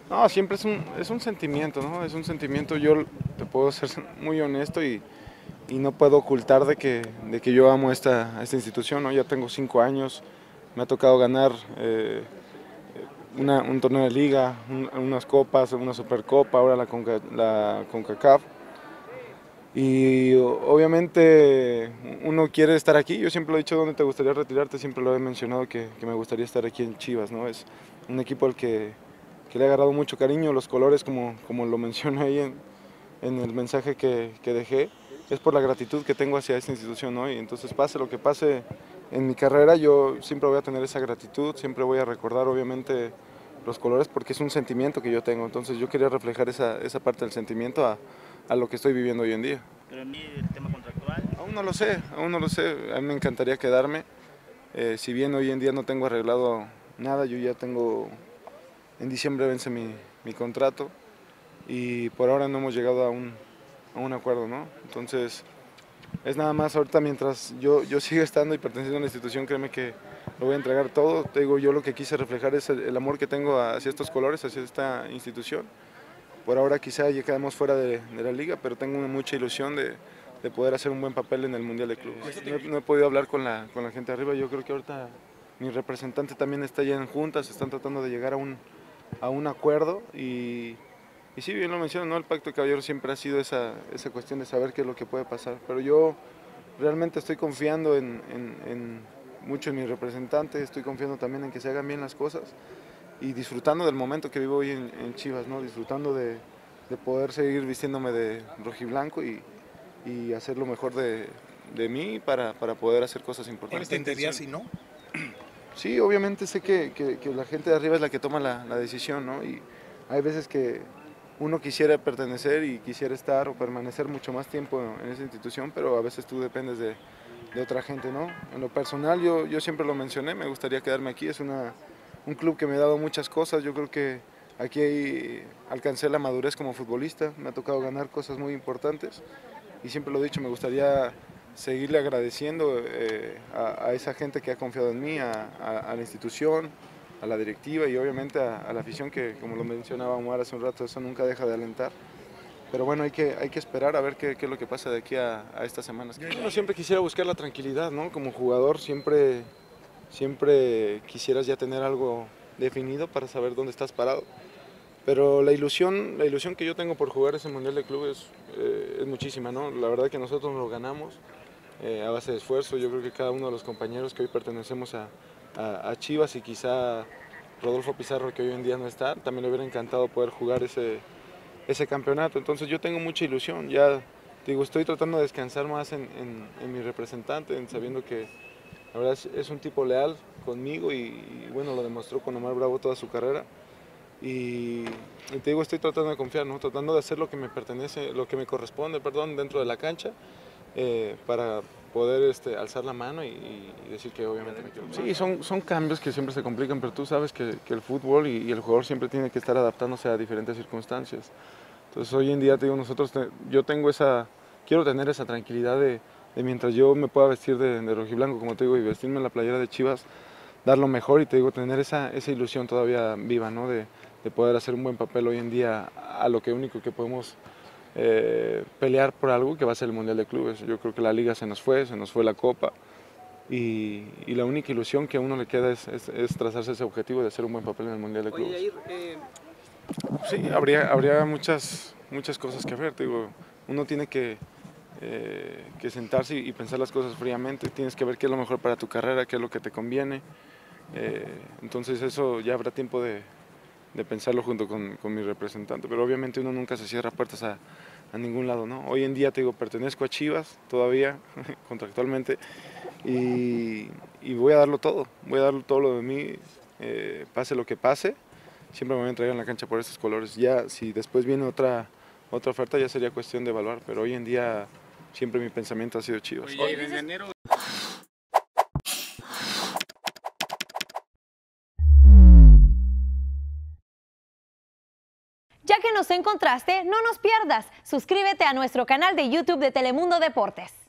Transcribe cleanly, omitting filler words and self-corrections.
No, siempre es un sentimiento, ¿no? Es un sentimiento, yo te puedo ser muy honesto y no puedo ocultar de que yo amo esta institución, ¿no? Ya tengo 5 años, me ha tocado ganar un torneo de liga, unas copas, una supercopa, ahora la CONCACAF. Y obviamente uno quiere estar aquí, yo siempre lo he dicho, ¿dónde te gustaría retirarte? Siempre lo he mencionado que me gustaría estar aquí en Chivas, ¿no? Es un equipo al que le he agarrado mucho cariño, los colores como lo menciono ahí en el mensaje que dejé, es por la gratitud que tengo hacia esta institución, ¿no? Y entonces pase lo que pase en mi carrera, yo siempre voy a tener esa gratitud, siempre voy a recordar obviamente los colores porque es un sentimiento que yo tengo, entonces yo quería reflejar esa parte del sentimiento a lo que estoy viviendo hoy en día. Pero en el tema contractual. Aún no lo sé, aún no lo sé, a mí me encantaría quedarme, si bien hoy en día no tengo arreglado nada, yo ya tengo, en diciembre vence mi contrato y por ahora no hemos llegado a un acuerdo, ¿no? Entonces es nada más ahorita mientras yo siga estando y perteneciendo a la institución, créeme que lo voy a entregar todo. Te digo, yo lo que quise reflejar es el amor que tengo hacia estos colores, hacia esta institución. Por ahora quizá ya quedamos fuera de la liga, pero tengo mucha ilusión de poder hacer un buen papel en el Mundial de Clubes. No he podido hablar con la gente arriba, yo creo que ahorita mi representante también está ya en juntas, están tratando de llegar a un acuerdo y sí, bien lo menciono, ¿no? El pacto de caballeros siempre ha sido esa cuestión de saber qué es lo que puede pasar, pero yo realmente estoy confiando mucho en mi representante, estoy confiando también en que se hagan bien las cosas y disfrutando del momento que vivo hoy en Chivas, ¿no? Disfrutando de poder seguir vistiéndome de rojiblanco y hacer lo mejor de mí para poder hacer cosas importantes. ¿Entenderías si no? Sí, obviamente sé que la gente de arriba es la que toma la decisión, ¿no? Y hay veces que uno quisiera pertenecer y quisiera estar o permanecer mucho más tiempo en esa institución, pero a veces tú dependes de otra gente, ¿no? En lo personal, yo siempre lo mencioné, me gustaría quedarme aquí, es un club que me ha dado muchas cosas, yo creo que aquí alcancé la madurez como futbolista, me ha tocado ganar cosas muy importantes y siempre lo he dicho, me gustaría seguirle agradeciendo a esa gente que ha confiado en mí, a la institución, a la directiva y obviamente a la afición que, como lo mencionaba Omar hace un rato, eso nunca deja de alentar. Pero bueno, hay que esperar a ver qué es lo que pasa de aquí a estas semanas. Uno siempre quisiera buscar la tranquilidad, ¿no? Como jugador siempre quisieras ya tener algo definido para saber dónde estás parado. Pero la ilusión que yo tengo por jugar ese Mundial de Clubes es muchísima, ¿no? La verdad que nosotros nos lo ganamos a base de esfuerzo. Yo creo que cada uno de los compañeros que hoy pertenecemos a Chivas y quizá Rodolfo Pizarro, que hoy en día no está, también le hubiera encantado poder jugar ese campeonato. Entonces yo tengo mucha ilusión. Ya digo, estoy tratando de descansar más en mi representante, sabiendo que la verdad es un tipo leal conmigo y bueno, lo demostró con Omar Bravo toda su carrera. Y te digo, estoy tratando de confiar, ¿no? Tratando de hacer lo que me pertenece, lo que me corresponde, perdón, dentro de la cancha, para poder alzar la mano y decir que obviamente me quiero. Sí, son cambios que siempre se complican, pero tú sabes que el fútbol y el jugador siempre tiene que estar adaptándose a diferentes circunstancias. Entonces hoy en día, te digo, yo tengo quiero tener esa tranquilidad de mientras yo me pueda vestir de rojiblanco, como te digo, y vestirme en la playera de Chivas, dar lo mejor y te digo, tener esa ilusión todavía viva, ¿no? De poder hacer un buen papel hoy en día a lo que único que podemos pelear por algo que va a ser el Mundial de Clubes. Yo creo que la Liga se nos fue la Copa y la única ilusión que a uno le queda es trazarse ese objetivo de hacer un buen papel en el Mundial de Clubes. Oye, Sí, habría muchas cosas que hacer, te digo, uno tiene que sentarse y pensar las cosas fríamente, tienes que ver qué es lo mejor para tu carrera, qué es lo que te conviene, entonces eso ya habrá tiempo de pensarlo junto con mi representante, pero obviamente uno nunca se cierra puertas a ningún lado, ¿no? Hoy en día, te digo, pertenezco a Chivas todavía, contractualmente, y voy a darlo todo lo de mí, pase lo que pase, siempre me voy a entregar en la cancha por estos colores. Ya si después viene otra oferta ya sería cuestión de evaluar, pero hoy en día siempre mi pensamiento ha sido Chivas. Oye, en enero. Ya que nos encontraste, no nos pierdas. Suscríbete a nuestro canal de YouTube de Telemundo Deportes.